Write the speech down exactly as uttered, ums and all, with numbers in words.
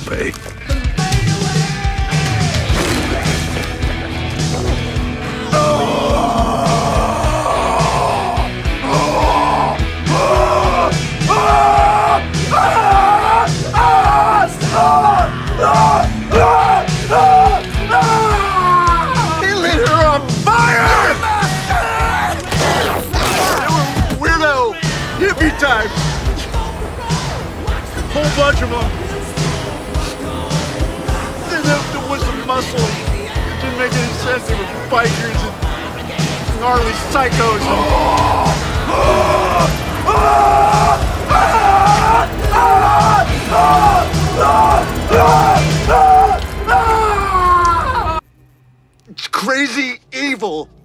pay. He lit her on fire! Weirdo! Hippie type! Whole bunch of them. Then there was some muscle. It didn't make any sense. They were bikers and gnarly psychos. It's crazy evil.